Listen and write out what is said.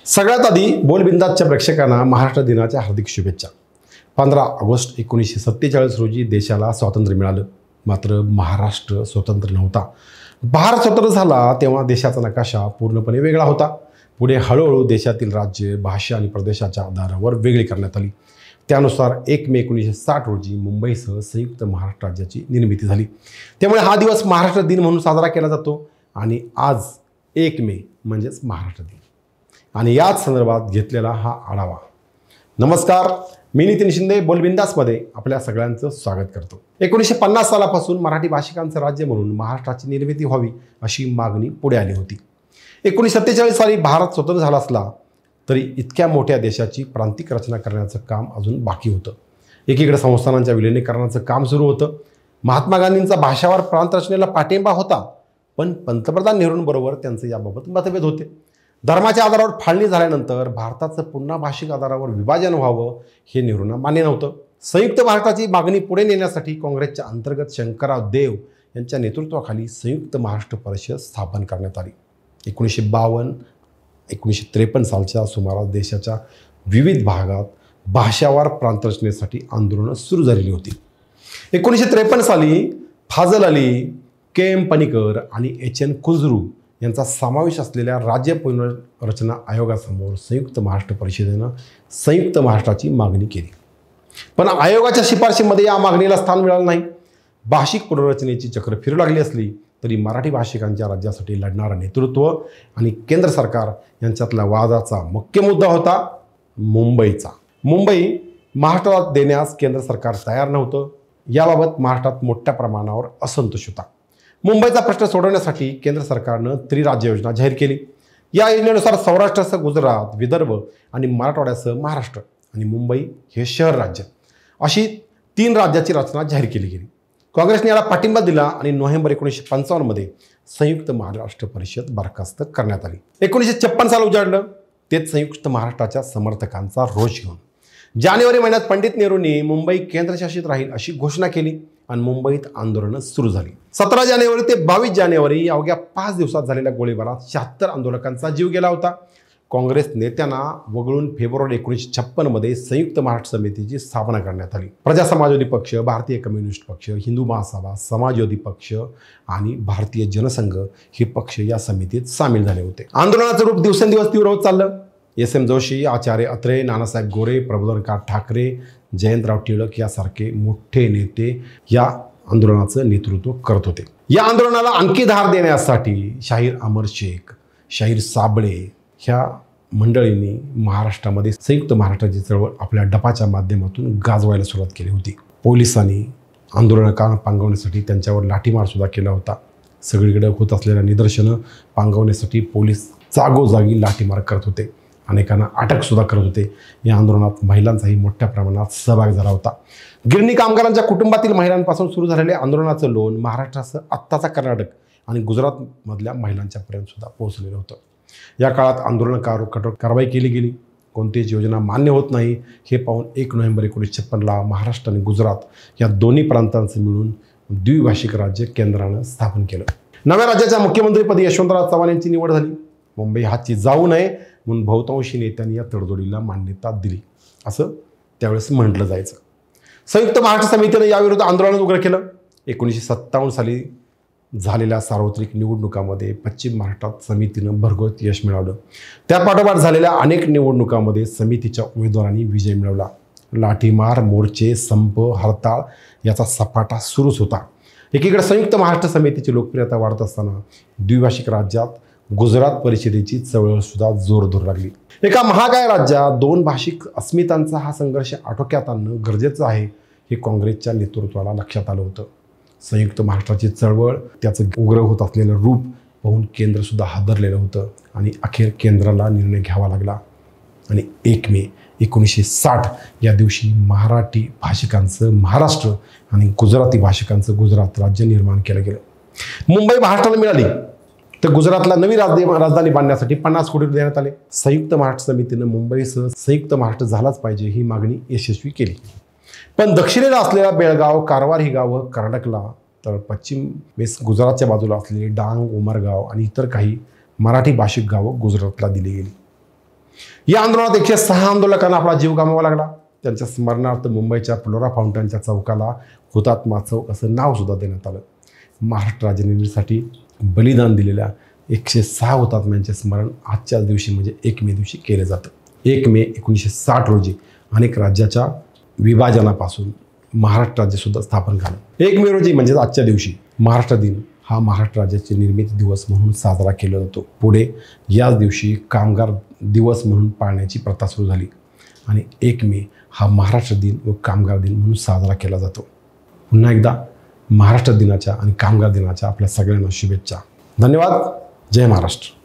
सगळ्यात आधी बोलबिंदासच्या प्रेक्षकांना महाराष्ट्र दिनाच्या हार्दिक शुभेच्छा। 15 ऑगस्ट 1947 रोजी देशाला स्वातंत्र्य मिळालं। मात्र महाराष्ट्र स्वतंत्र नव्हता। भारत स्वतंत्र झाला तेव्हा देशाचा नकाशा पूर्णपणे वेगळा होता। पुढे हळूहळू देशातील राज्य, भाषा आणि प्रदेशाच्या आधारावर वेगळी करण्यात आली। त्यानुसार 1 मे 1960 रोजी मुंबईसह संयुक्त महाराष्ट्र राज्याची निर्मिती झाली। त्यामुळे हा दिवस महाराष्ट्र दिन म्हणून साजरा केला जातो आणि आज 1 मे म्हणजेच महाराष्ट्र दिन आणि याच संदर्भात घेतलेला हा आढावा। नमस्कार, मी नितीन शिंदे बोलबिंदासमध्ये आपल्या सगळ्यांचं स्वागत करतो। 1950 सालापासून मराठी भाषिकांचं राज्य म्हणून महाराष्ट्राची निर्मिती व्हावी अशी मागणी पुढे आली होती। 1947 साली भारत स्वतंत्र झाला असला तरी इतक्या मोठ्या देशाची प्रांतिक रचना करण्याचं काम अजून बाकी होतं। एकीकडे संस्थानांच्या विलीनीकरणाचं काम सुरू होतं। महात्मा गांधींचा भाषावर प्रांत रचनेला पाठिंबा होता, पण पंतप्रधान नेहरूंबरोबर त्यांचे याबाबत मतभेद होते। धर्माच्या आधारावर फाळणी झाल्यानंतर भारताचं पुन्हा भाषिक आधारावर विभाजन व्हावं हे नेहरूंना मान्य नव्हतं। संयुक्त महाराष्ट्राची मागणी पुढे नेण्यासाठी काँग्रेसच्या अंतर्गत शंकरराव देव यांच्या नेतृत्वाखाली संयुक्त महाराष्ट्र परिषद स्थापन करण्यात आली। 1952-1953 सालच्या सुमारास देशाच्या विविध भागात भाषावार प्रांतरचनेसाठी आंदोलनं सुरू झालेली होती। 1953 साली फाजल अली, के.एम. पणिकर आणि एच.एन. कुजरू यांचा समावेश असलेल्या राज्य पुनर्रचना आयोगासमोर संयुक्त महाराष्ट्र परिषदेनं संयुक्त महाराष्ट्राची मागणी केली, पण आयोगाच्या शिफारशीमध्ये या मागणीला स्थान मिळालं नाही। भाषिक पुनर्रचनेची चक्र फिरू लागली असली तरी मराठी भाषिकांच्या राज्यासाठी लढणारं नेतृत्व आणि केंद्र सरकार यांच्यातला वादाचा मुख्य मुद्दा होता मुंबईचा। मुंबई महाराष्ट्रात देण्यास केंद्र सरकार तयार नव्हतं। याबाबत महाराष्ट्रात मोठ्या प्रमाणावर असंतोष होता। मुंबईचा प्रश्न सोडवण्यासाठी केंद्र सरकारनं त्रिराज्य योजना जाहीर केली। या योजनेनुसार सौराष्ट्रासह गुजरात, विदर्भ आणि मराठवाड्यासह महाराष्ट्र आणि मुंबई हे शहर राज्य अशी 3 राज्याची रचना जाहीर केली गेली। काँग्रेसने याला पाठिंबा दिला आणि नोव्हेंबर 1955 मध्ये संयुक्त महाराष्ट्र परिषद बरखास्त करण्यात आली। 1956 साल उजाडलं, तेच संयुक्त महाराष्ट्राच्या समर्थकांचा रोष घेऊन जानेवारी महिन्यात पंडित नेहरूंनी मुंबई केंद्रशासित राहील अशी घोषणा केली आणि मुंबईत आंदोलनं सुरू झाली। 17 जानेवारी ते 22 जानेवारी अवघ्या 5 दिवसात झालेल्या गोळीबारात 76 आंदोलकांचा जीव गेला होता। काँग्रेस नेत्यांना वगळून फेब्रुवारी 1956 मध्ये संयुक्त महाराष्ट्र समितीची स्थापना करण्यात आली। प्रजा समाजवादी पक्ष, भारतीय कम्युनिस्ट पक्ष, हिंदू महासभा, समाजवादी पक्ष आणि भारतीय जनसंघ हे पक्ष या समितीत सामील झाले होते। आंदोलनाचं रूप दिवसेंदिवस तीव्र होत चाललं। एस.एम. जोशी, आचार्य अत्रे, नानासाहेब गोरे, प्रबोधनकार ठाकरे, जयंतराव टिळक यासारखे मोठे नेते या आंदोलनाचं नेतृत्व करत होते। या आंदोलनाला आणखी धार देण्यासाठी शाहीर अमर शेख, शाहीर साबळे ह्या मंडळींनी महाराष्ट्रामध्ये संयुक्त महाराष्ट्राची चळवळ आपल्या डपाच्या माध्यमातून गाजवायला सुरुवात केली होती। पोलिसांनी आंदोलकांना पांगवण्यासाठी त्यांच्यावर लाठीमार सुद्धा केला होता। सगळीकडे होत असलेल्या निदर्शनं पांगवण्यासाठी पोलीस जागोजागी लाठीमार करत होते, अनेकांना अटक सुद्धा करत होते। या आंदोलनात महिलांचाही मोठ्या प्रमाणात सहभाग झाला होता। गिरणी कामगारांच्या कुटुंबातील महिलांपासून सुरू झालेले आंदोलनाचं लोण महाराष्ट्रासह आत्ताचा कर्नाटक आणि गुजरातमधल्या महिलांच्यापर्यंत सुद्धा पोहोचलेलं होतं। या काळात आंदोलनावर कठोर कारवाई केली गेली। कोणतीच योजना मान्य होत नाही हे पाहून 1 नोव्हेंबर 1956 महाराष्ट्र आणि गुजरात या दोन्ही प्रांतांचं मिळून द्विभाषिक राज्य केंद्रानं स्थापन केलं। नव्या राज्याच्या मुख्यमंत्रीपदी यशवंतराव चव्हाण यांची निवड झाली। मुंबई हातची जाऊ नये म्हणून बहुतांशी नेत्यांनी या तडजोडीला मान्यता दिली असं त्यावेळेस म्हटलं जायचं। संयुक्त महाराष्ट्र समितीनं याविरुद्ध आंदोलन उघड केलं। 1957 साली झालेल्या सार्वत्रिक निवडणुकांमध्ये पश्चिम महाराष्ट्रात समितीनं भरघोस यश मिळवलं। त्यापाठोपाठ झालेल्या अनेक निवडणुकांमध्ये समितीच्या उमेदवारांनी विजय मिळवला। लाठीमार, मोर्चे, संप, हरताळ याचा सपाटा सुरूच होता। एकीकडे संयुक्त महाराष्ट्र समितीची लोकप्रियता वाढत असताना द्विभाषिक राज्यात गुजरात परिषदेची चळवळ सुद्धा जोर धरू लागली। एका महाकाय राज्यात 2 भाषिक अस्मितांचा हा संघर्ष आटोक्यात आणणं गरजेचं आहे हे काँग्रेसच्या नेतृत्वाला लक्षात आलं होतं। संयुक्त महाराष्ट्राची चळवळ त्याचं उग्र होत असलेलं रूप पाहून केंद्र सुद्धा हादरलेलं होतं आणि अखेर केंद्राला निर्णय घ्यावा लागला आणि 1 मे 1960 या दिवशी मराठी भाषिकांचं महाराष्ट्र आणि गुजराती भाषिकांचं गुजरात राज्य निर्माण केलं गेलं। मुंबई महाराष्ट्राला मिळाली तर गुजरातला नवी राजधानी बांधण्यासाठी 50 कोटी देण्यात आले। संयुक्त महाराष्ट्र समितीनं मुंबईसह संयुक्त महाराष्ट्र झालाच पाहिजे ही मागणी यशस्वी केली, पण दक्षिणेला असलेल्या बेळगाव, कारवार ही गावं कर्नाटकला तर पश्चिमेस गुजरातच्या बाजूला असलेले डांग, उमरगाव आणि इतर काही मराठी भाषिक गावं गुजरातला दिली गेली। या आंदोलनात 106 आंदोलकांना आपला जीव गमवावा लागला. त्यांच्या स्मरणार्थ मुंबईच्या फ्लोरा फाउंटनच्या चौकाला हुतात्मा चौक असं नाव सुद्धा देण्यात आलं. महाराष्ट्र राज्यनिर्मितीसाठी बलिदान दिलेल्या 106 हुतात्म्यांचे स्मरण आजच्याच दिवशी म्हणजे 1 मे दिवशी केलं जातं. 1 मे 1960 रोजी अनेक राज्याच्या विभाजनापासून महाराष्ट्र राज्यसुद्धा स्थापन झालं. 1 मे रोजी म्हणजेच आजच्या दिवशी महाराष्ट्र दिन हा महाराष्ट्र राज्याचे निर्मिती दिवस म्हणून साजरा केला जातो. पुढे याच दिवशी कामगार दिवस म्हणून पाळण्याची प्रथा सुरू झाली आणि 1 मे हा महाराष्ट्र दिन व कामगार दिन म्हणून साजरा केला जातो. पुन्हा एकदा महाराष्ट्र दिनाच्या आणि कामगार दिनाच्या आपल्या सगळ्यांना शुभेच्छा. धन्यवाद. जय महाराष्ट्र.